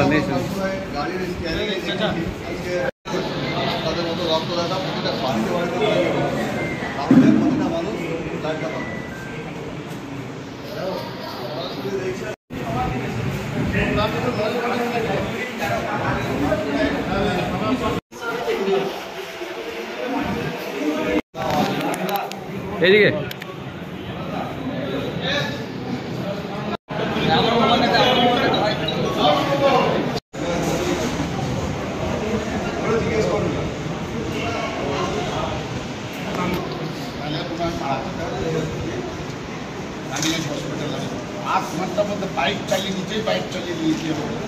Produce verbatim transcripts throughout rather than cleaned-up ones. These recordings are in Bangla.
গাড়ির তাদের মতো রক্তদাতা প্রতিটা বাড়িতে বাড়িতে তাহলে প্রতিটা মানুষ লাইটটা পাবে। এইদিকে আট ঘন্টার মধ্যে বাইক চালিয়ে নিজেই বাইক চালিয়ে দিয়েছি।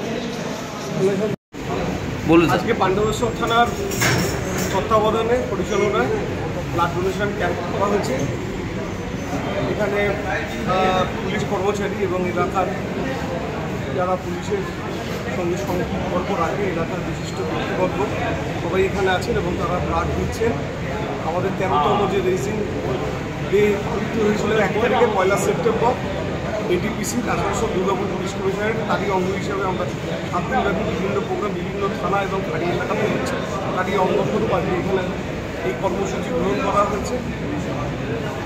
বলুন। আজকে পাণ্ডবেশ্বর থানার তত্ত্বাবধানে পরিচালনায় ব্লাড ডোনেশন ক্যাম্প করা হয়েছে। এখানে পুলিশ কর্মচারী এবং এলাকার যারা পুলিশের সঙ্গে সম্পর্ক রাখে, এলাকার বিশিষ্ট ব্যক্তিবর্গ সবাই এখানে আছেন এবং তারা ব্লাড দিচ্ছেন। আমাদের তেরোতম যে রেজিং ডে পালিত হয়েছিল এক তারিখে পয়লা September ADPC Asansol Durgapur police কমিশনারের, তারই অঙ্গ হিসাবে আমরা সাত দিনব্যাপী বিভিন্ন প্রোগ্রাম বিভিন্ন থানা এবং ফাঁড়ি এলাকাতে হচ্ছে, তারই অঙ্গস্বরূপ আজকে এখানে এই কর্মসূচি গ্রহণ করা হয়েছে।